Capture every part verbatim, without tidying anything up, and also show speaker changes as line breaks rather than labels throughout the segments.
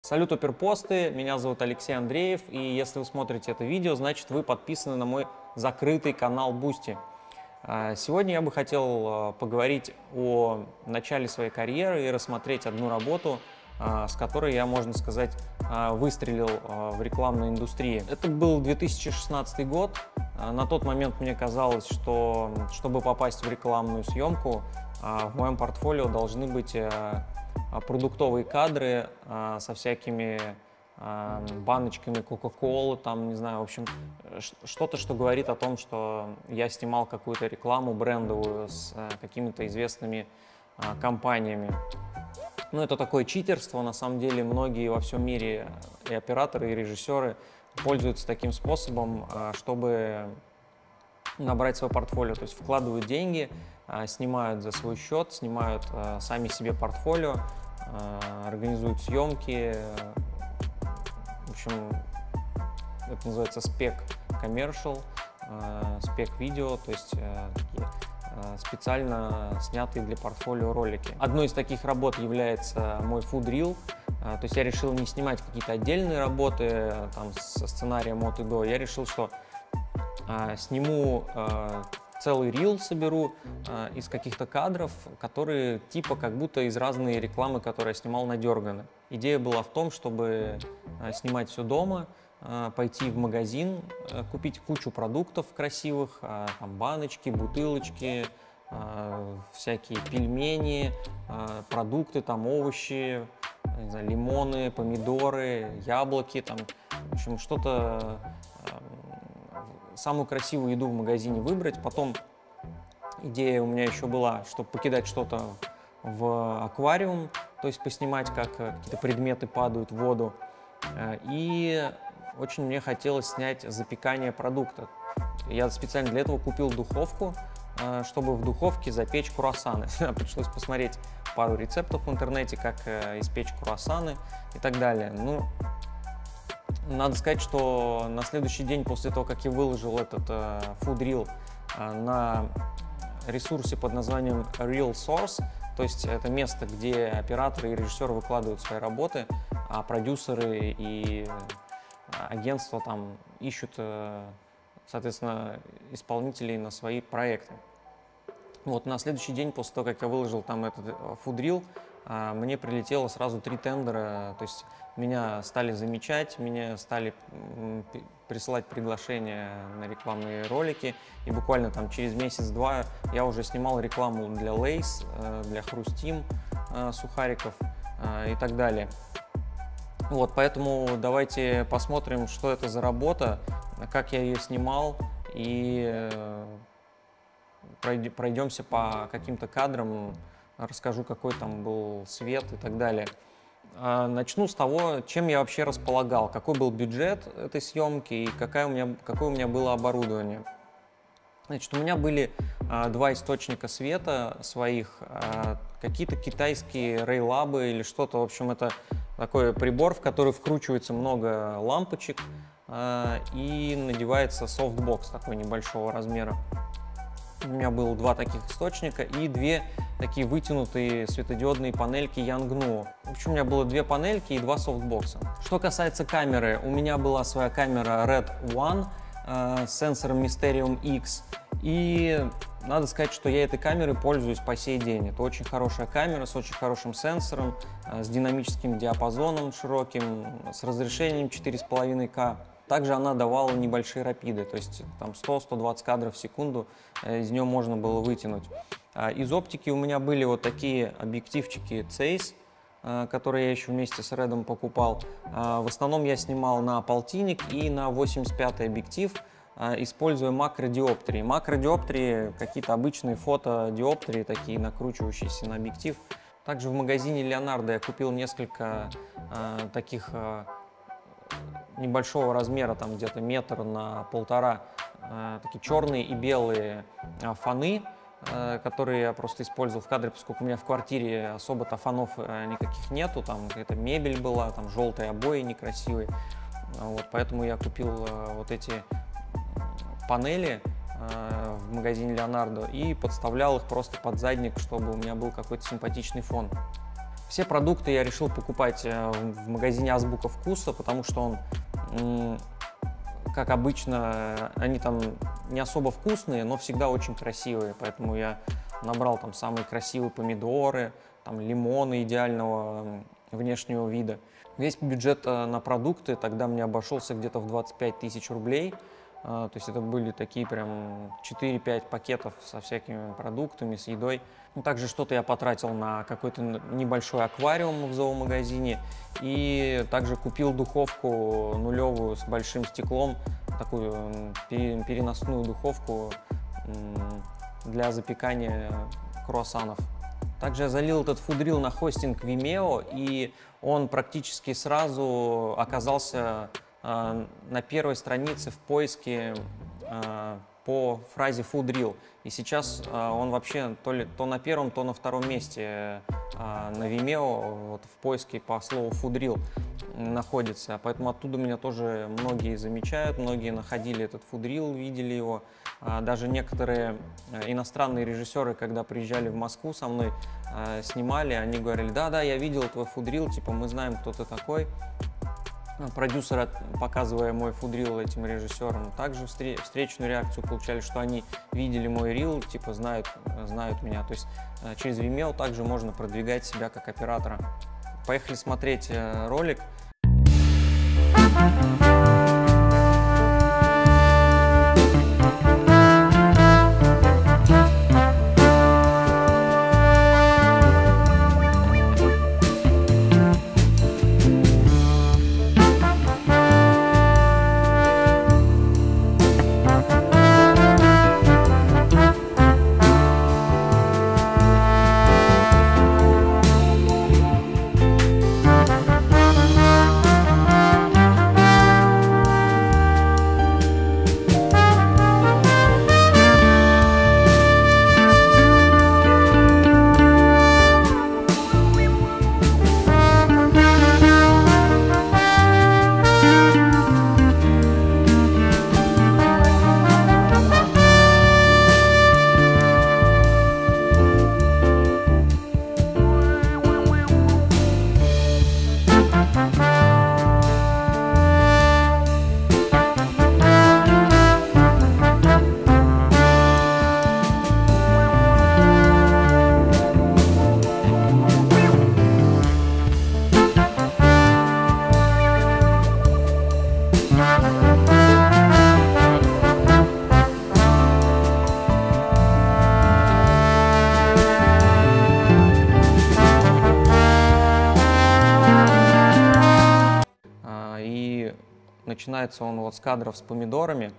Салют, оперпосты! Меня зовут Алексей Андреев, и если вы смотрите это видео, значит вы подписаны на мой закрытый канал Boosty. Сегодня я бы хотел поговорить о начале своей карьеры и рассмотреть одну работу, с которой я, можно сказать, выстрелил в рекламной индустрии. Это был две тысячи шестнадцатый год. На тот момент мне казалось, что чтобы попасть в рекламную съемку, в моем портфолио должны быть продуктовые кадры а, со всякими а, баночками Кока-Колы, там, не знаю, в общем, что-то, что говорит о том, что я снимал какую-то рекламу брендовую с а, какими-то известными а, компаниями. Ну, это такое читерство, на самом деле, многие во всем мире и операторы, и режиссеры пользуются таким способом, а, чтобы набрать свое портфолио, то есть вкладывают деньги, снимают за свой счет, снимают сами себе портфолио, организуют съемки. В общем, это называется спек commercial, спек видео, то есть такие специально снятые для портфолио ролики. Одной из таких работ является мой food reel. То есть я решил не снимать какие-то отдельные работы там, со сценарием от и до. Я решил, что а, сниму а, целый рил, соберу а, из каких-то кадров, которые типа как будто из разной рекламы, которые я снимал, надерганы. Идея была в том, чтобы а, снимать все дома, а, пойти в магазин, а, купить кучу продуктов красивых, а, там баночки, бутылочки, а, всякие пельмени, а, продукты, там овощи, не знаю, лимоны, помидоры, яблоки, там, в общем, что-то, самую красивую еду в магазине выбрать. Потом идея у меня еще была, чтобы покидать что-то в аквариум, то есть поснимать, как какие-то предметы падают в воду. И очень мне хотелось снять запекание продукта. Я специально для этого купил духовку, чтобы в духовке запечь круассаны. Пришлось посмотреть пару рецептов в интернете, как испечь круассаны и так далее. Ну, надо сказать, что на следующий день после того, как я выложил этот э, food reel э, на ресурсе под названием Real Source, то есть это место, где операторы и режиссеры выкладывают свои работы, а продюсеры и агентства там ищут, э, соответственно, исполнителей на свои проекты. Вот на следующий день после того, как я выложил там этот food reel, э, мне прилетело сразу три тендера, то есть меня стали замечать, меня стали присылать приглашения на рекламные ролики, и буквально там через месяц-два я уже снимал рекламу для Lay's, для Хрустим сухариков и так далее. Вот, поэтому давайте посмотрим, что это за работа, как я ее снимал, и пройдемся по каким-то кадрам, расскажу, какой там был свет и так далее. Начну с того, чем я вообще располагал, какой был бюджет этой съемки и какая у меня, какое у меня было оборудование. Значит, у меня были а, два источника света своих, а, какие-то китайские рейлабы или что-то. В общем, это такой прибор, в который вкручивается много лампочек а, и надевается софтбокс такой небольшого размера. У меня было два таких источника и две такие вытянутые светодиодные панельки Yangnuo. В общем, у меня было две панельки и два софтбокса. Что касается камеры, у меня была своя камера Red One э, с сенсором Mysterium X. И надо сказать, что я этой камерой пользуюсь по сей день. Это очень хорошая камера с очень хорошим сенсором, э, с динамическим диапазоном широким, с разрешением четыре с половиной ка. Также она давала небольшие рапиды, то есть там сто — сто двадцать кадров в секунду из нее можно было вытянуть. Из оптики у меня были вот такие объективчики Zeiss, которые я еще вместе с Red'ом покупал. В основном я снимал на полтинник и на восемьдесят пятый объектив, используя макродиоптрии. Макродиоптрии — какие-то обычные фотодиоптрии, такие накручивающиеся на объектив. Также в магазине Leonardo я купил несколько таких небольшого размера, там где-то метр на полтора, э, такие черные и белые э, фоны, э, которые я просто использовал в кадре, поскольку у меня в квартире особо-то фонов э, никаких нету, там какая-то мебель была, там желтые обои некрасивые, вот, поэтому я купил э, вот эти панели э, в магазине Leonardo и подставлял их просто под задник, чтобы у меня был какой-то симпатичный фон. Все продукты я решил покупать в магазине Азбука Вкуса, потому что он, как обычно, они там не особо вкусные, но всегда очень красивые. Поэтому я набрал там самые красивые помидоры, там лимоны идеального внешнего вида. Весь бюджет на продукты тогда мне обошелся где-то в двадцать пять тысяч рублей. То есть это были такие прям четыре-пять пакетов со всякими продуктами, с едой. Ну, также что-то я потратил на какой-то небольшой аквариум в зоомагазине. И также купил духовку нулевую с большим стеклом, такую переносную духовку для запекания круассанов. Также я залил этот фудрил на хостинг Vimeo, и он практически сразу оказался э, на первой странице в поиске э, по фразе фудрил. И сейчас э, он вообще то, ли, то на первом, то на втором месте э, на Vimeo вот, в поиске по слову фудрил находится. Поэтому оттуда меня тоже многие замечают, многие находили этот фудрил, видели его. Даже некоторые иностранные режиссеры, когда приезжали в Москву со мной, снимали, они говорили: да-да, я видел твой фудрил, типа мы знаем, кто ты такой. Продюсеры, показывая мой фудрил этим режиссерам, также встречную реакцию получали, что они видели мой рил, типа знают, знают меня. То есть через Vimeo также можно продвигать себя как оператора. Поехали смотреть ролик. Начинается он вот с кадров с помидорами.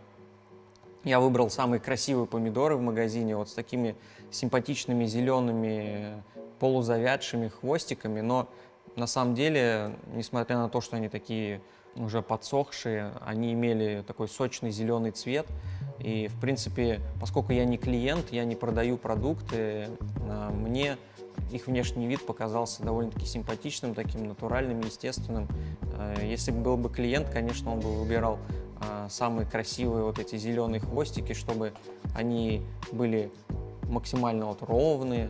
Я выбрал самые красивые помидоры в магазине, вот с такими симпатичными зелеными полузавядшими хвостиками, но на самом деле, несмотря на то, что они такие уже подсохшие, они имели такой сочный зеленый цвет. И, в принципе, поскольку я не клиент, я не продаю продукты, мне их внешний вид показался довольно-таки симпатичным, таким натуральным, естественным. Если бы был бы клиент, конечно, он бы выбирал самые красивые вот эти зеленые хвостики, чтобы они были максимально вот ровные,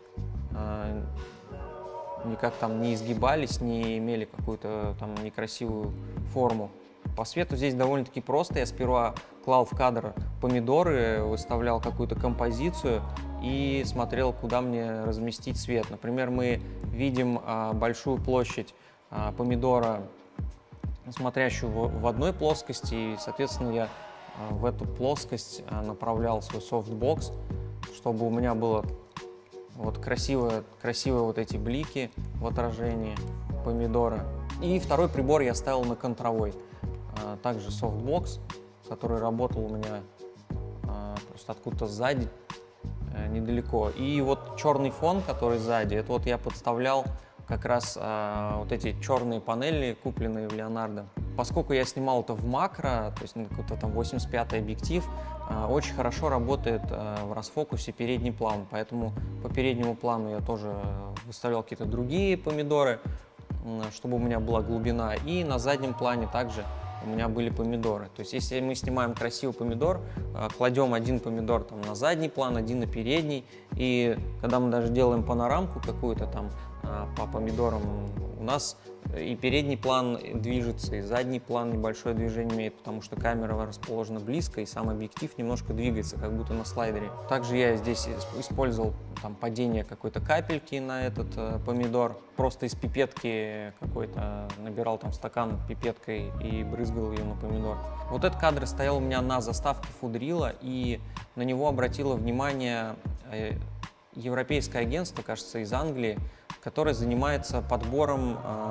никак там не изгибались, не имели какую-то там некрасивую форму. По свету здесь довольно-таки просто. Я сперва клал в кадр помидоры, выставлял какую-то композицию и смотрел, куда мне разместить свет. Например, мы видим а, большую площадь а, помидора, смотрящую в, в одной плоскости, и, соответственно, я а, в эту плоскость а, направлял свой софтбокс, чтобы у меня было вот красивые, красивые вот эти блики в отражении помидора. И второй прибор я ставил на контровой. А, также софтбокс, который работал у меня а, просто откуда-то сзади, а, недалеко. И вот черный фон, который сзади, это вот я подставлял как раз а, вот эти черные панели, купленные в Леонардо. Поскольку я снимал это в макро, то есть на какой-то там восемьдесят пятый объектив, а, очень хорошо работает а, в расфокусе передний план. Поэтому по переднему плану я тоже выставлял какие-то другие помидоры, чтобы у меня была глубина. И на заднем плане также у меня были помидоры. То есть если мы снимаем красивый помидор, кладем один помидор там на задний план, один на передний, и когда мы даже делаем панорамку какую-то там, по помидорам. У нас и передний план движется, и задний план небольшое движение имеет, потому что камера расположена близко, и сам объектив немножко двигается, как будто на слайдере. Также я здесь использовал там падение какой-то капельки на этот э, помидор. Просто из пипетки какой-то набирал там стакан пипеткой и брызгал ее на помидор. Вот этот кадр стоял у меня на заставке фудрила, и на него обратило внимание э, европейское агентство, кажется, из Англии, которое занимается подбором э,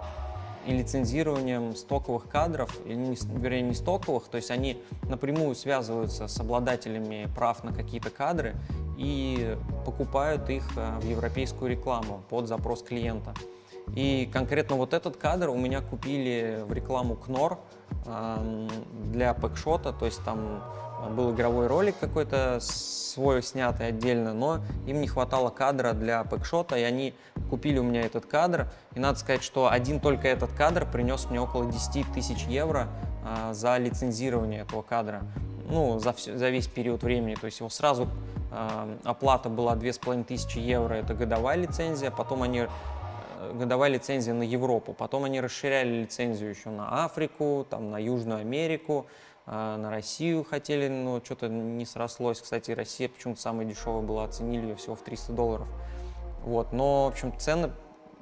и лицензированием стоковых кадров, или, не, вернее, не стоковых, то есть они напрямую связываются с обладателями прав на какие-то кадры и покупают их э, в европейскую рекламу под запрос клиента. И конкретно вот этот кадр у меня купили в рекламу Кнор э, для пэкшота, то есть там был игровой ролик какой-то свой снятый отдельно, но им не хватало кадра для пэкшота, и они купили у меня этот кадр. И надо сказать, что один только этот кадр принес мне около десяти тысяч евро а, за лицензирование этого кадра, ну, за, все, за весь период времени. То есть его сразу а, оплата была две с половиной тысячи евро, это годовая лицензия, потом они годовая лицензия на Европу, потом они расширяли лицензию еще на Африку, там, на Южную Америку, на Россию хотели, но что-то не срослось. Кстати, Россия почему-то самая дешевая была, оценили ее всего в триста долларов. Вот, но, в общем, цены,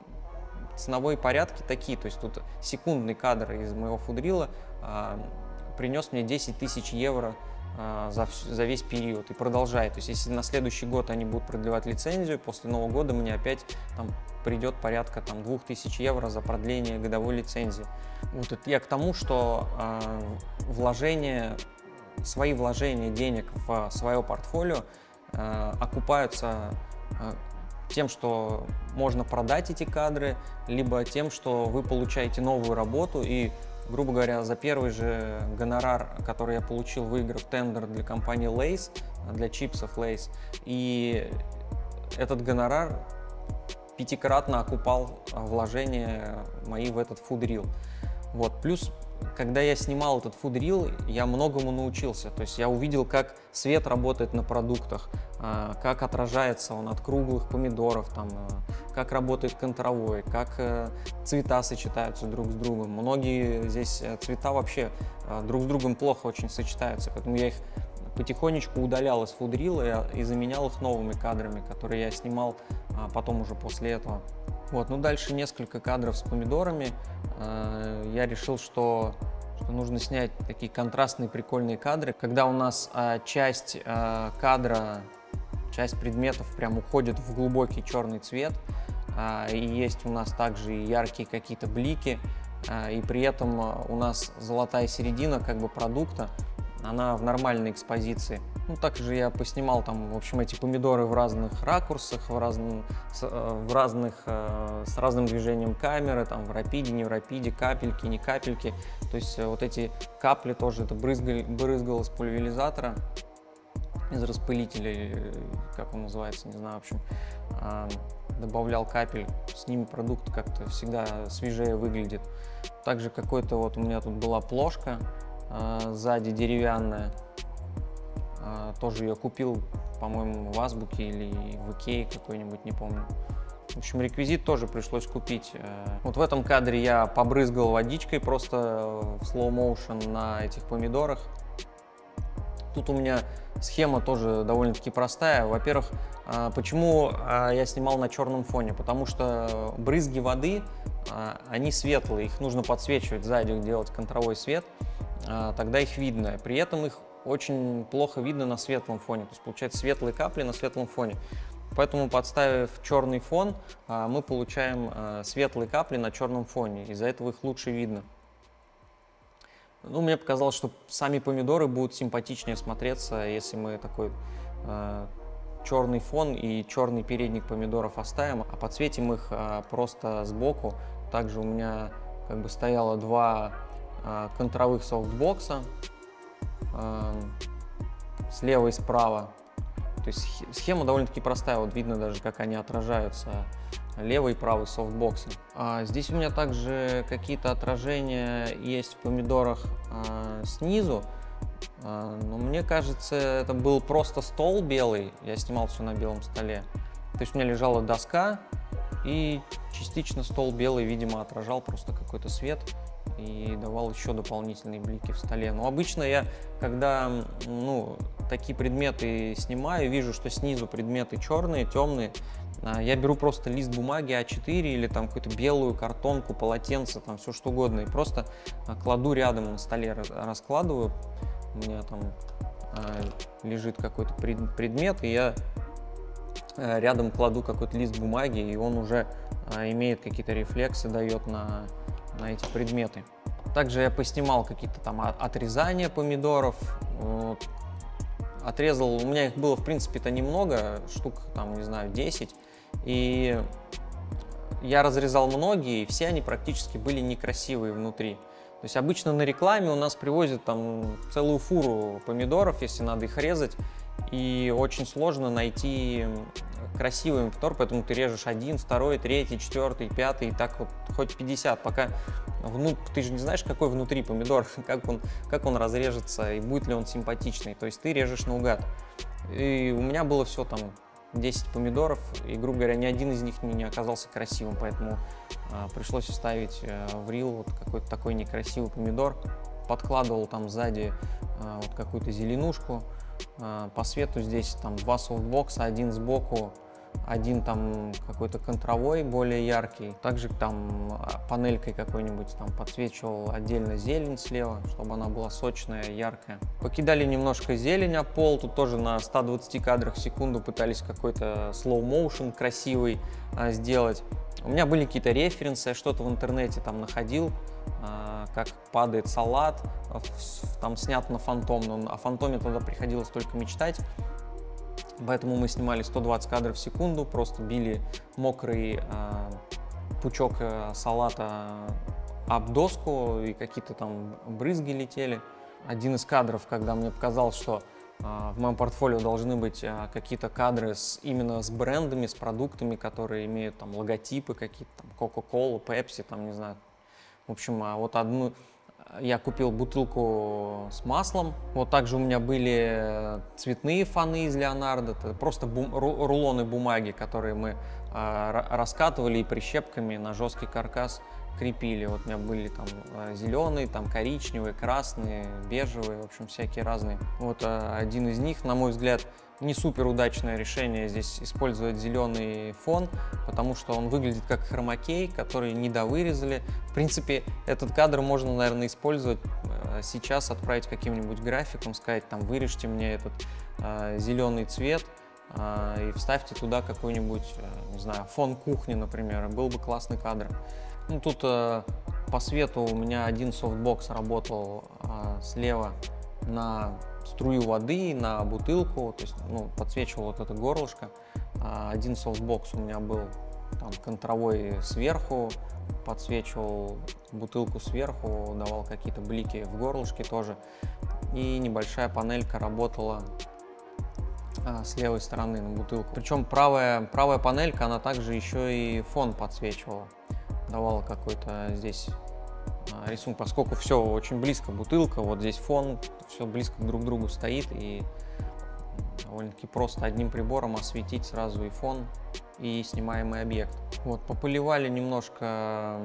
ценовые порядки такие, то есть тут секундный кадр из моего фудрила а, принес мне десять тысяч евро а, за, за весь период и продолжает. То есть если на следующий год они будут продлевать лицензию, после Нового года мне опять там придет порядка там двух тысяч евро за продление годовой лицензии. Вот это я к тому, что э, вложения, свои вложения денег в свое портфолио э, окупаются э, тем, что можно продать эти кадры, либо тем, что вы получаете новую работу и, грубо говоря, за первый же гонорар, который я получил, выиграв тендер для компании Lay's, для чипсов Lay's, и этот гонорар пятикратно окупал вложения мои в этот фудрил. Вот. Плюс, когда я снимал этот фудрил, я многому научился. То есть я увидел, как свет работает на продуктах, как отражается он от круглых помидоров, там, как работает контровой, как цвета сочетаются друг с другом. Многие здесь цвета вообще друг с другом плохо очень сочетаются, поэтому я их потихонечку удалял из фудрила и заменял их новыми кадрами, которые я снимал а, потом уже после этого. Вот, ну дальше несколько кадров с помидорами. А, я решил, что, что нужно снять такие контрастные прикольные кадры, когда у нас а, часть а, кадра, часть предметов прям уходит в глубокий черный цвет, а, и есть у нас также и яркие какие-то блики, а, и при этом у нас золотая середина как бы продукта, она в нормальной экспозиции. Ну, также я поснимал там, в общем, эти помидоры в разных ракурсах, в, разном, с, в разных, э, с разным движением камеры, там, в рапиде, не в рапиде, капельки, не капельки. То есть э, вот эти капли тоже, это брызгали, брызгал из пульверизатора, из распылителя, как он называется, не знаю, в общем, э, добавлял капель, с ними продукт как-то всегда свежее выглядит. Также какой-то вот у меня тут была плошка, сзади деревянная, тоже ее купил, по-моему, в Азбуке или в Икее какой-нибудь, не помню. В общем, реквизит тоже пришлось купить. Вот в этом кадре я побрызгал водичкой просто в slow motion на этих помидорах. Тут у меня схема тоже довольно-таки простая. Во-первых, почему я снимал на черном фоне? Потому что брызги воды, они светлые, их нужно подсвечивать сзади, делать контровой свет. Тогда их видно. При этом их очень плохо видно на светлом фоне. То есть получается светлые капли на светлом фоне. Поэтому, подставив черный фон, мы получаем светлые капли на черном фоне. Из-за этого их лучше видно. Ну, мне показалось, что сами помидоры будут симпатичнее смотреться, если мы такой черный фон и черный передник помидоров оставим, а подсветим их просто сбоку. Также у меня как бы стояло два контровых софтбокса слева и справа. То есть схема довольно-таки простая, вот видно даже, как они отражаются, левый и правый софтбоксы. А здесь у меня также какие-то отражения есть в помидорах а, снизу, а, но мне кажется, это был просто стол белый, я снимал все на белом столе. То есть у меня лежала доска, И частично стол белый, видимо, отражал просто какой-то свет и давал еще дополнительные блики в столе. Но обычно я, когда ну, такие предметы снимаю, вижу, что снизу предметы черные, темные, я беру просто лист бумаги а четыре или там какую-то белую картонку, полотенце, там все что угодно, и просто кладу рядом на столе, раскладываю. У меня там лежит какой-то предмет, и я рядом кладу какой-то лист бумаги, и он уже имеет какие-то рефлексы, дает на, на эти предметы. Также я поснимал какие-то там отрезания помидоров. Вот. Отрезал, у меня их было в принципе-то немного, штук там, не знаю, десять. И я разрезал многие, и все они практически были некрасивые внутри. То есть обычно на рекламе у нас привозят там целую фуру помидоров, если надо их резать. И очень сложно найти красивый помидор, поэтому ты режешь один, второй, третий, четвертый, пятый, и так вот хоть пятьдесят, пока внут... ты же не знаешь, какой внутри помидор, как он, как он разрежется и будет ли он симпатичный. То есть ты режешь наугад. И у меня было все там десять помидоров, и, грубо говоря, ни один из них не оказался красивым, поэтому а, пришлось вставить а, в рил вот какой-то такой некрасивый помидор. Подкладывал там сзади а, вот какую-то зеленушку. А, по свету здесь там два софтбокса, один сбоку, один там какой-то контровой, более яркий. Также там панелькой какой-нибудь там подсвечивал отдельно зелень слева, чтобы она была сочная, яркая. Покидали немножко зелень об пол, тут тоже на ста двадцати кадрах в секунду пытались какой-то slow motion красивый а, сделать. У меня были какие-то референсы, я что-то в интернете там находил, а, как падает салат, там снят на фантом, но о фантоме тогда приходилось только мечтать. Поэтому мы снимали сто двадцать кадров в секунду, просто били мокрый э, пучок э, салата об доску, и какие-то там брызги летели. Один из кадров, когда мне показалось, что э, в моем портфолио должны быть э, какие-то кадры с, именно с брендами, с продуктами, которые имеют там логотипы какие-то, там Coca-Cola, Pepsi, там не знаю. В общем, а вот одну... Я купил бутылку с маслом. Вот также у меня были цветные фоны из Леонардо. Это просто бум, рулоны бумаги, которые мы э, раскатывали и прищепками на жесткий каркас крепили. Вот у меня были там зеленые, там коричневые, красные, бежевые, в общем, всякие разные. Вот э, один из них, на мой взгляд, не супер удачное решение здесь использовать зеленый фон, потому что он выглядит как хромакей, который недовырезали. В принципе, этот кадр можно, наверное, использовать сейчас, отправить каким-нибудь графиком, сказать, там, вырежьте мне этот э, зеленый цвет э, и вставьте туда какой-нибудь, э, не знаю, фон кухни, например. Был бы классный кадр. Ну, тут э, по свету у меня один софтбокс работал э, слева на струю воды, на бутылку, то есть ну, подсвечивал вот это горлышко. Один софтбокс у меня был там контровой сверху, подсвечивал бутылку сверху, давал какие-то блики в горлышке тоже. И небольшая панелька работала а, с левой стороны на бутылку. Причем правая, правая панелька, она также еще и фон подсвечивала, давала какой-то здесь рисунок, поскольку все очень близко, бутылка, вот здесь фон, все близко друг к другу стоит, и довольно-таки просто одним прибором осветить сразу и фон, и снимаемый объект. Вот, пополивали немножко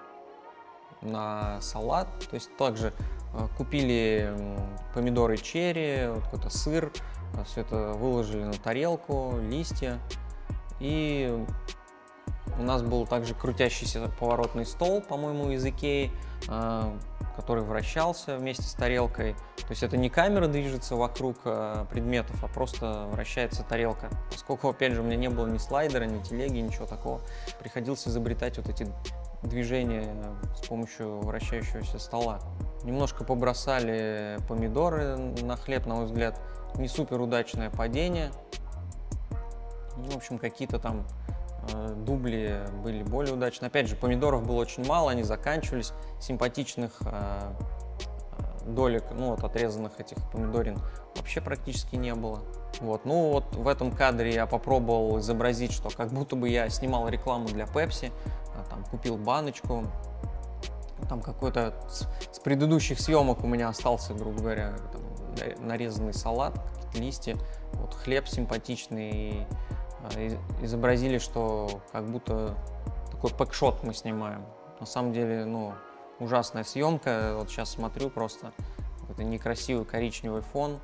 на салат, то есть также купили помидоры черри, вот какой-то сыр, все это выложили на тарелку, листья, и у нас был также крутящийся поворотный стол, по-моему, из Икеи, который вращался вместе с тарелкой. То есть это не камера движется вокруг предметов, а просто вращается тарелка. Поскольку, опять же, у меня не было ни слайдера, ни телеги, ничего такого, приходилось изобретать вот эти движения с помощью вращающегося стола. Немножко побросали помидоры на хлеб, на мой взгляд, не супер удачное падение. Ну, в общем, какие-то там дубли были более удачные. Опять же, помидоров было очень мало, они заканчивались. Симпатичных э, долек, ну вот отрезанных этих помидорин вообще практически не было. Вот, ну вот в этом кадре я попробовал изобразить, что как будто бы я снимал рекламу для Pepsi, там купил баночку, там какой-то с, с предыдущих съемок у меня остался, грубо говоря, там, нарезанный салат, какие-то листья, вот хлеб симпатичный. изобразили, что как будто такой пэкшот мы снимаем. На самом деле, ну, ужасная съемка. Вот сейчас смотрю просто, это некрасивый коричневый фон.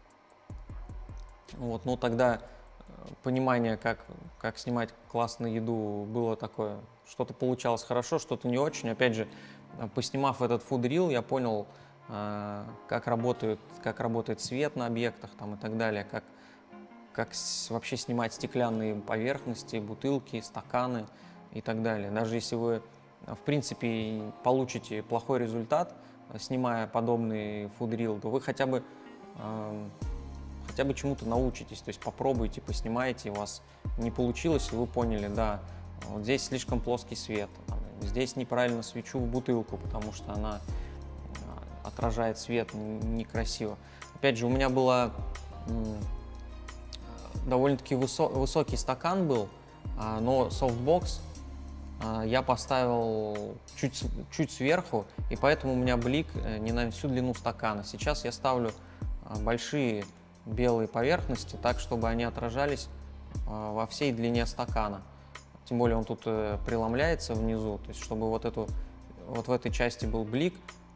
Вот, ну тогда понимание, как, как снимать классную еду, было такое. Что-то получалось хорошо, что-то не очень. Опять же, поснимав этот фуд-рил, я понял, как работает, как работает свет на объектах там, и так далее, как, как вообще снимать стеклянные поверхности, бутылки, стаканы и так далее. Даже если вы, в принципе, получите плохой результат, снимая подобный фуд-рил, то вы хотя бы хотя бы чему-то научитесь, то есть попробуйте, поснимайте, у вас не получилось, и вы поняли, да, вот здесь слишком плоский свет, там, здесь неправильно свечу в бутылку, потому что она отражает свет некрасиво. Опять же, у меня было довольно-таки высо высокий стакан был, но софтбокс я поставил чуть, чуть сверху, и поэтому у меня блик не на всю длину стакана. Сейчас я ставлю большие белые поверхности, так, чтобы они отражались во всей длине стакана. Тем более он тут преломляется внизу, то есть чтобы вот, эту, вот в этой части был блик,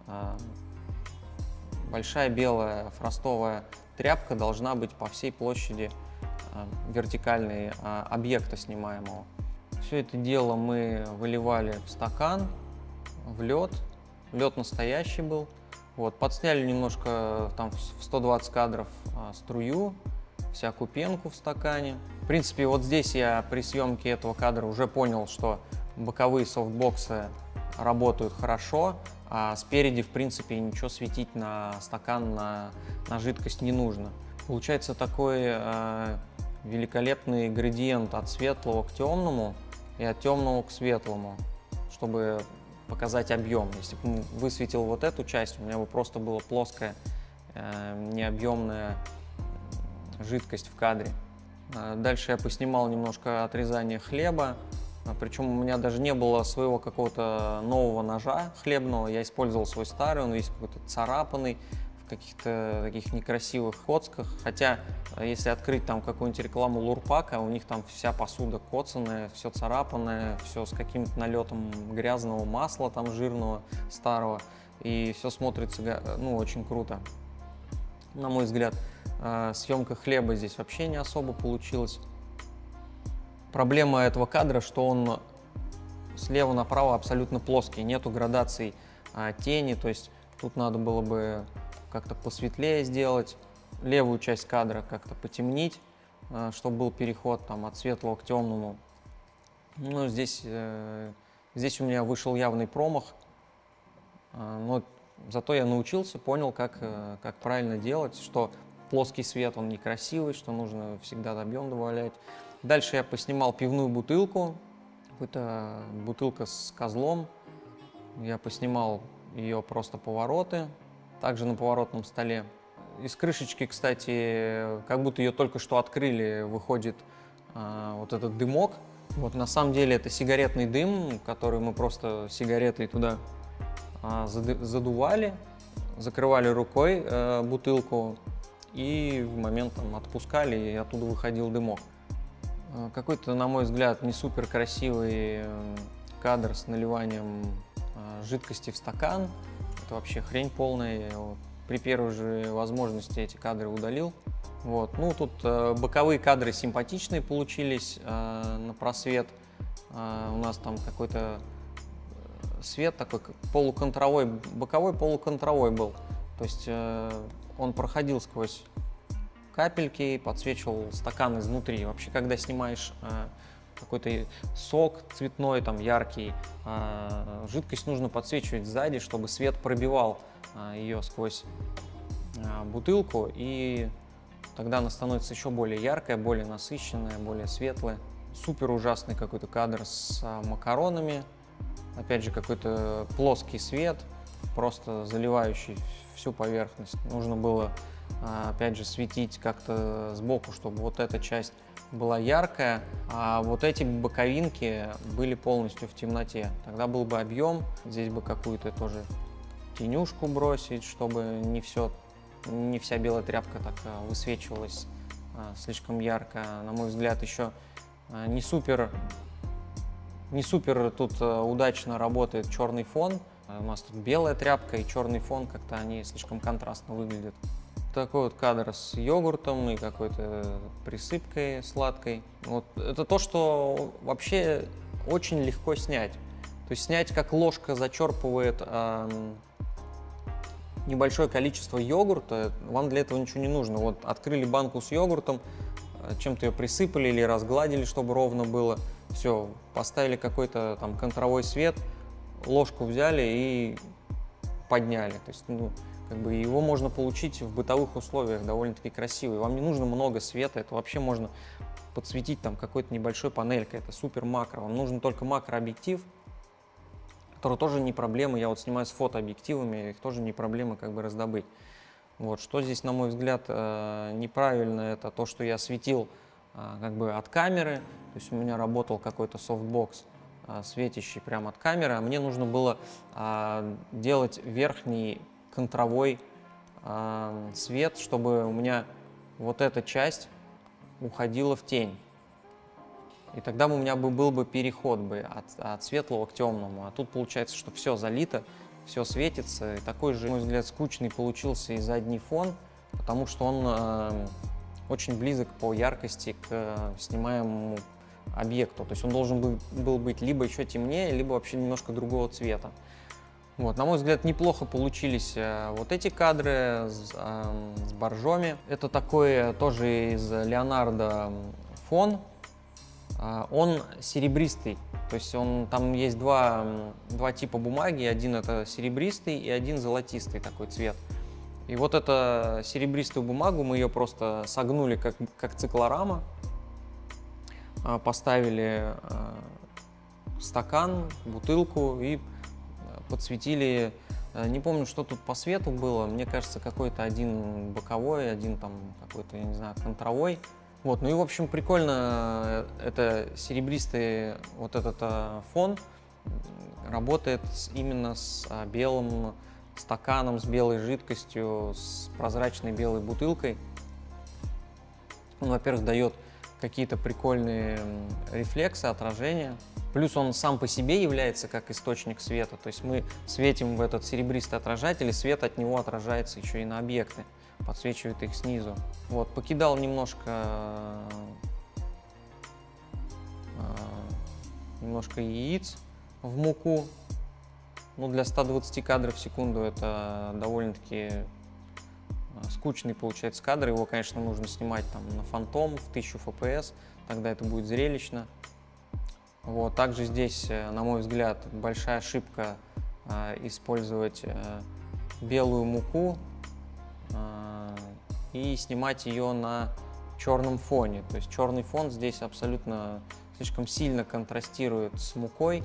большая белая фростовая тряпка должна быть по всей площади вертикальной объекта снимаемого. Все это дело мы выливали в стакан, в лед. Лед настоящий был. Вот, подсняли немножко там в сто двадцать кадров а, струю, всякую пенку в стакане. В принципе, вот здесь я при съемке этого кадра уже понял, что боковые софтбоксы работают хорошо, а спереди, в принципе, ничего светить на стакан, на, на жидкость не нужно. Получается такой э, великолепный градиент от светлого к темному и от темного к светлому, чтобы показать объем. Если бы высветил вот эту часть, у меня бы просто была плоская, э, необъемная жидкость в кадре. Дальше я поснимал немножко отрезание хлеба, причем у меня даже не было своего какого-то нового ножа хлебного, я использовал свой старый, он весь какой-то царапанный, в каких-то таких некрасивых коцках, хотя если открыть там какую-нибудь рекламу Лурпака, у них там вся посуда коцаная, все царапанное, все с каким-то налетом грязного масла там жирного, старого, и все смотрится, ну, очень круто. На мой взгляд, съемка хлеба здесь вообще не особо получилась. Проблема этого кадра, что он слева направо абсолютно плоский, нету градаций а, тени, то есть тут надо было бы как-то посветлее сделать, левую часть кадра как-то потемнить, а, чтобы был переход там, от светлого к темному. Ну, здесь, э, здесь у меня вышел явный промах, а, но зато я научился, понял, как, э, как правильно делать, что плоский свет, он некрасивый, что нужно всегда объем добавлять. Дальше я поснимал пивную бутылку, какая-то бутылка с козлом. Я поснимал ее просто повороты, также на поворотном столе. Из крышечки, кстати, как будто ее только что открыли, выходит а, вот этот дымок. Вот, на самом деле это сигаретный дым, который мы просто сигаретой туда а, задували, закрывали рукой а, бутылку и в момент там, отпускали, и оттуда выходил дымок. Какой-то, на мой взгляд, не супер красивый кадр с наливанием жидкости в стакан. Это вообще хрень полная. При первой же возможности эти кадры удалил. Вот. Ну, тут боковые кадры симпатичные получились на просвет. У нас там какой-то свет такой полуконтровой, боковой полуконтровой был. То есть он проходил сквозь капельки, подсвечивал стакан изнутри. Вообще, когда снимаешь э, какой-то сок цветной, там, яркий, э, жидкость нужно подсвечивать сзади, чтобы свет пробивал э, ее сквозь э, бутылку, и тогда она становится еще более яркая, более насыщенная, более светлая. Супер ужасный какой-то кадр с э, макаронами. Опять же, какой-то плоский свет, просто заливающий всю поверхность. Нужно было опять же светить как-то сбоку, чтобы вот эта часть была яркая, а вот эти боковинки были полностью в темноте. Тогда был бы объем, здесь бы какую-то тоже тенюшку бросить, чтобы не все, не вся белая тряпка так высвечивалась слишком ярко. На мой взгляд, еще не супер, не супер тут удачно работает черный фон. У нас тут белая тряпка и черный фон, как-то они слишком контрастно выглядят. Такой вот кадр с йогуртом и какой-то присыпкой сладкой. Вот это то, что вообще очень легко снять. То есть снять, как ложка зачерпывает э, небольшое количество йогурта, вам для этого ничего не нужно. Вот открыли банку с йогуртом, чем-то ее присыпали или разгладили, чтобы ровно было. Все, поставили какой-то там контровой свет, ложку взяли и подняли. То есть, ну, как бы его можно получить в бытовых условиях довольно-таки красиво. И вам не нужно много света, это вообще можно подсветить там какой-то небольшой панелькой, это супер макро. Вам нужен только макрообъектив, который тоже не проблема. Я вот снимаю с фотообъективами, их тоже не проблема как бы раздобыть. Вот. Что здесь, на мой взгляд, неправильно, это то, что я светил как бы от камеры. То есть у меня работал какой-то софтбокс, светящий прямо от камеры, а мне нужно было делать верхний контровой свет, чтобы у меня вот эта часть уходила в тень. И тогда у меня бы был бы переход бы от, от светлого к темному. А тут получается, что все залито, все светится. И такой же, на мой взгляд, скучный получился и задний фон, потому что он э, очень близок по яркости к э, снимаемому объекту. То есть он должен был, был быть либо еще темнее, либо вообще немножко другого цвета. Вот, на мой взгляд, неплохо получились э, вот эти кадры с, э, с боржоми. Это такой тоже из Леонардо фон. Он серебристый, то есть он, там есть два, два типа бумаги, один это серебристый и один золотистый такой цвет. И вот эту серебристую бумагу мы ее просто согнули как, как циклорама, поставили стакан, бутылку и подсветили. Не помню, что тут по свету было, мне кажется, какой-то один боковой, один там какой-то, я не знаю, контровой. Вот, ну и, в общем, прикольно, это серебристый вот этот а, фон работает с, именно с а, белым стаканом, с белой жидкостью, с прозрачной белой бутылкой. Он, во-первых, дает какие-то прикольные рефлексы, отражения. Плюс он сам по себе является как источник света, то есть мы светим в этот серебристый отражатель, и свет от него отражается еще и на объекты. Подсвечивает их снизу. Вот, покидал немножко, э, немножко яиц в муку. Ну, для ста двадцати кадров в секунду это довольно-таки скучный получается кадр. Его, конечно, нужно снимать там на фантом в тысячу эф пи эс, тогда это будет зрелищно. Вот, также здесь, на мой взгляд, большая ошибка э, использовать э, белую муку и снимать ее на черном фоне. То есть черный фон здесь абсолютно слишком сильно контрастирует с мукой.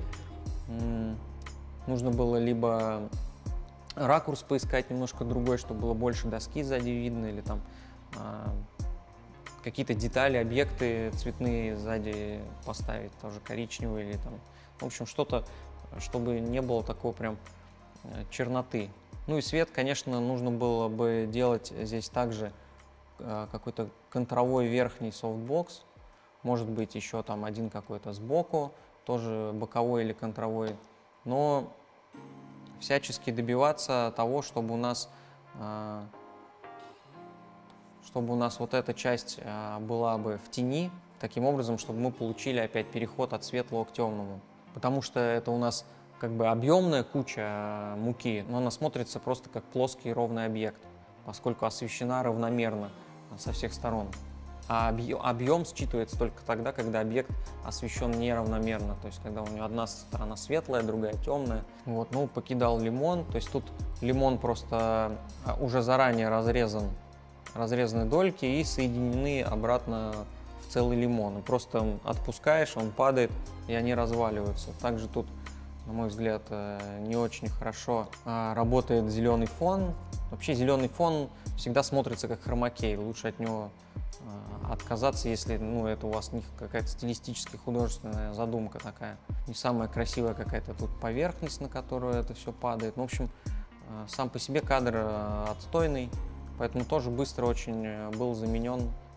Нужно было либо ракурс поискать немножко другой, чтобы было больше доски сзади видно, или там какие-то детали, объекты цветные сзади поставить, тоже коричневые или там, в общем, что-то, чтобы не было такого прям черноты. Ну и свет, конечно, нужно было бы делать здесь также э, какой-то контровой верхний софтбокс, может быть еще там один какой-то сбоку, тоже боковой или контровой, но всячески добиваться того, чтобы у нас, э, чтобы у нас вот эта часть э, была бы в тени, таким образом, чтобы мы получили опять переход от светлого к темному, потому что это у нас как бы объемная куча муки, но она смотрится просто как плоский ровный объект, поскольку освещена равномерно со всех сторон. А объем считывается только тогда, когда объект освещен неравномерно, то есть когда у него одна сторона светлая, другая темная. Вот, ну, покидал лимон, то есть тут лимон просто уже заранее разрезан, разрезаны дольки и соединены обратно в целый лимон. И просто отпускаешь, он падает, и они разваливаются. Также тут, на мой взгляд, не очень хорошо работает зеленый фон. Вообще зеленый фон всегда смотрится как хромакей, лучше от него отказаться, если ну, это у вас не какая-то стилистически художественная задумка такая. Не самая красивая какая-то тут поверхность, на которую это все падает. Ну, в общем, сам по себе кадр отстойный, поэтому тоже быстро очень был заменен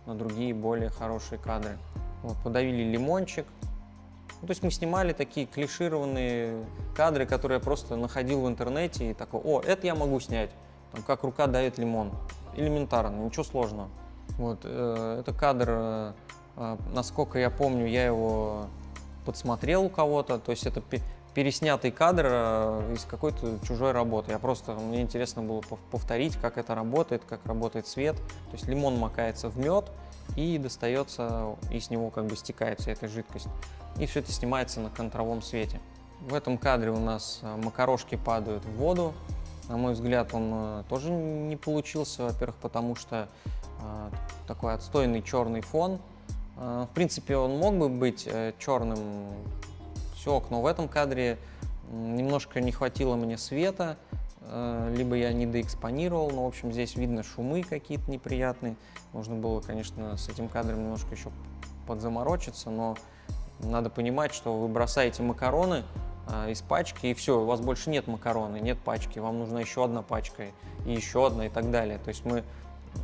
на другие более хорошие кадры. Вот, подавили лимончик. Ну, то есть мы снимали такие клишированные кадры, которые я просто находил в интернете и такой: о, это я могу снять, там, как рука давит лимон. Элементарно, ничего сложного. Вот, э, это кадр, э, э, насколько я помню, я его подсмотрел у кого-то, то есть это переснятый кадр э, из какой-то чужой работы. Я просто, мне интересно было повторить, как это работает, как работает свет. То есть лимон макается в мед и достается, и с него как бы стекает вся эта жидкость. И все это снимается на контровом свете. В этом кадре у нас макарошки падают в воду. На мой взгляд, он тоже не получился, во-первых, потому что э, такой отстойный черный фон. Э, в принципе, он мог бы быть э, черным все, но в этом кадре немножко не хватило мне света, э, либо я недоэкспонировал, но, в общем, здесь видно шумы какие-то неприятные. Нужно было, конечно, с этим кадром немножко еще подзаморочиться, но надо понимать, что вы бросаете макароны из пачки, и все, у вас больше нет макароны, нет пачки, вам нужна еще одна пачка, и еще одна, и так далее. То есть мы,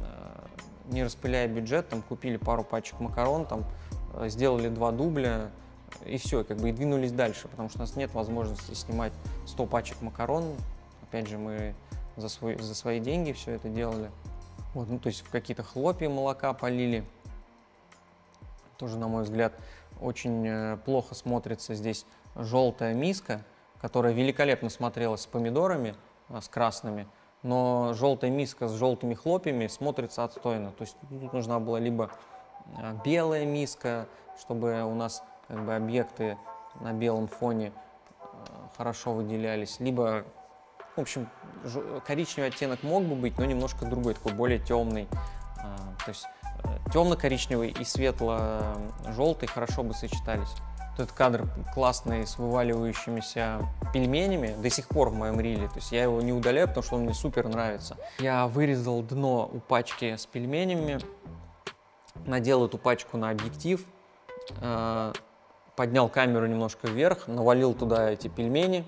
не распыляя бюджет, там купили пару пачек макарон, там сделали два дубля, и все, как бы и двинулись дальше, потому что у нас нет возможности снимать сто пачек макарон. Опять же, мы за, свой, за свои деньги все это делали. Вот, ну, то есть в какие-то хлопья молока полили. Тоже, на мой взгляд, очень плохо смотрится здесь желтая миска, которая великолепно смотрелась с помидорами, с красными, но желтая миска с желтыми хлопьями смотрится отстойно. То есть тут нужна была либо белая миска, чтобы у нас как бы объекты на белом фоне хорошо выделялись, либо, в общем, коричневый оттенок мог бы быть, но немножко другой, такой более темный. То есть темно-коричневый и светло-желтый хорошо бы сочетались. Этот кадр классный, с вываливающимися пельменями, до сих пор в моем риле. То есть я его не удаляю, потому что он мне супер нравится. Я вырезал дно у пачки с пельменями, надел эту пачку на объектив, э, поднял камеру немножко вверх, навалил туда эти пельмени,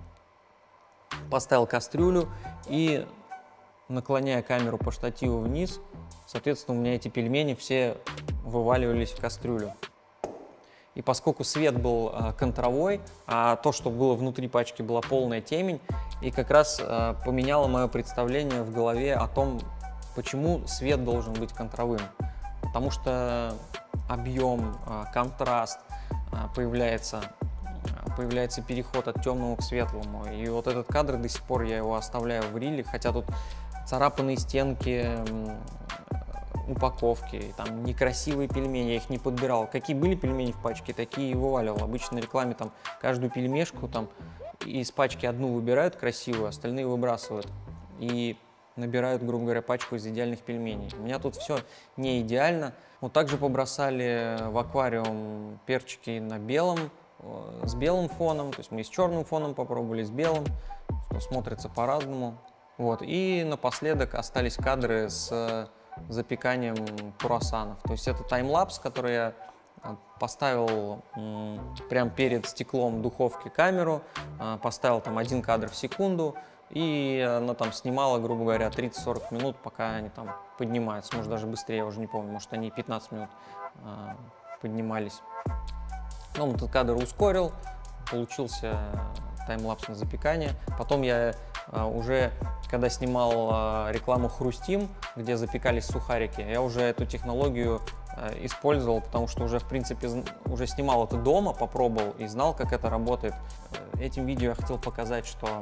поставил кастрюлю и, наклоняя камеру по штативу вниз, соответственно, у меня эти пельмени все вываливались в кастрюлю. И поскольку свет был э, контровой, а то, что было внутри пачки, была полная темень, и как раз э, поменяло мое представление в голове о том, почему свет должен быть контровым. Потому что объем, э, контраст, э, появляется, э, появляется переход от темного к светлому. И вот этот кадр до сих пор я его оставляю в риле, хотя тут царапанные стенки, э, упаковки, там некрасивые пельмени, я их не подбирал. Какие были пельмени в пачке, такие и вываливал. Обычно на рекламе там каждую пельмешку там из пачки одну выбирают красивую, остальные выбрасывают и набирают, грубо говоря, пачку из идеальных пельменей. У меня тут все не идеально. Вот также побросали в аквариум перчики на белом, с белым фоном, то есть мы и с черным фоном попробовали, с белым, что смотрится по-разному. Вот. И напоследок остались кадры с запеканием круассанов. То есть это таймлапс, который я поставил прямо перед стеклом духовки камеру, поставил там один кадр в секунду, и она там снимала, грубо говоря, тридцать-сорок минут, пока они там поднимаются. Может, даже быстрее, я уже не помню, может, они пятнадцать минут поднимались. Ну, этот кадр ускорил, получился таймлапс на запекание. Потом я уже, когда снимал рекламу «Хрустим», где запекались сухарики, я уже эту технологию использовал, потому что уже, в принципе, уже снимал это дома, попробовал и знал, как это работает. Этим видео я хотел показать, что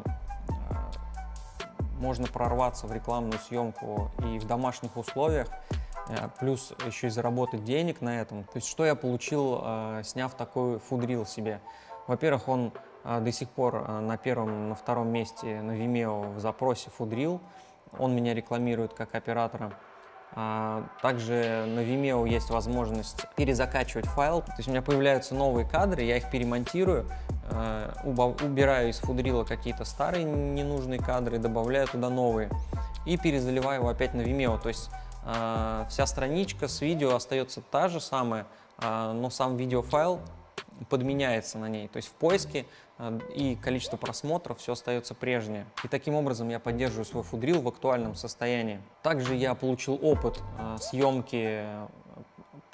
можно прорваться в рекламную съемку и в домашних условиях, плюс еще и заработать денег на этом. То есть что я получил, сняв такой фудрил себе? Во-первых, он до сих пор на первом, на втором месте на Vimeo в запросе фудрил. Он меня рекламирует как оператора. Также на Vimeo есть возможность перезакачивать файл. То есть у меня появляются новые кадры, я их перемонтирую, убираю из фудрила какие-то старые ненужные кадры, добавляю туда новые и перезаливаю его опять на Vimeo. То есть вся страничка с видео остается та же самая, но сам видеофайл подменяется на ней. То есть в поиске и количество просмотров все остается прежнее. И таким образом я поддерживаю свой фудрил в актуальном состоянии. Также я получил опыт съемки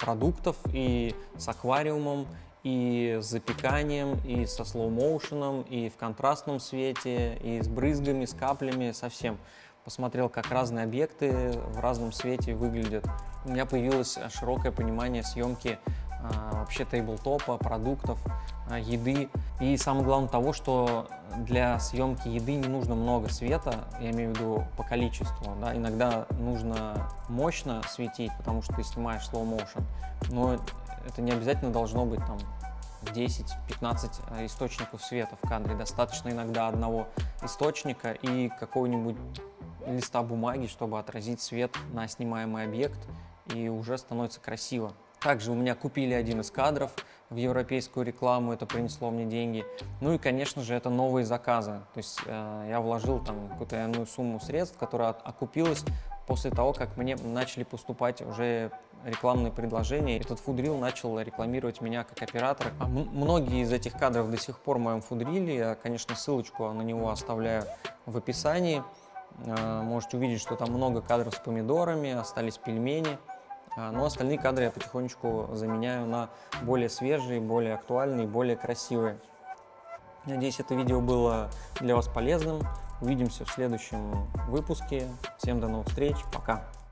продуктов и с аквариумом, и с запеканием, и со слоу-моушеном, и в контрастном свете, и с брызгами, с каплями, совсем. Посмотрел, как разные объекты в разном свете выглядят. У меня появилось широкое понимание съемки а, вообще тейблтопа, продуктов, а, еды. И самое главное того, что для съемки еды не нужно много света, я имею в виду по количеству. Да? Иногда нужно мощно светить, потому что ты снимаешь slow-motion, но это не обязательно должно быть там десять-пятнадцать источников света в кадре. Достаточно иногда одного источника и какого-нибудь листа бумаги, чтобы отразить свет на снимаемый объект, и уже становится красиво. Также у меня купили один из кадров в европейскую рекламу, это принесло мне деньги. Ну и, конечно же, это новые заказы. То есть э, я вложил там какую-то иную сумму средств, которая окупилась после того, как мне начали поступать уже рекламные предложения. Этот фудрил начал рекламировать меня как оператора. А многие из этих кадров до сих пор в моем фудриле. Я, конечно, ссылочку на него оставляю в описании. Можете увидеть, что там много кадров с помидорами, остались пельмени. Но остальные кадры я потихонечку заменяю на более свежие, более актуальные, более красивые. Надеюсь, это видео было для вас полезным. Увидимся в следующем выпуске. Всем до новых встреч. Пока.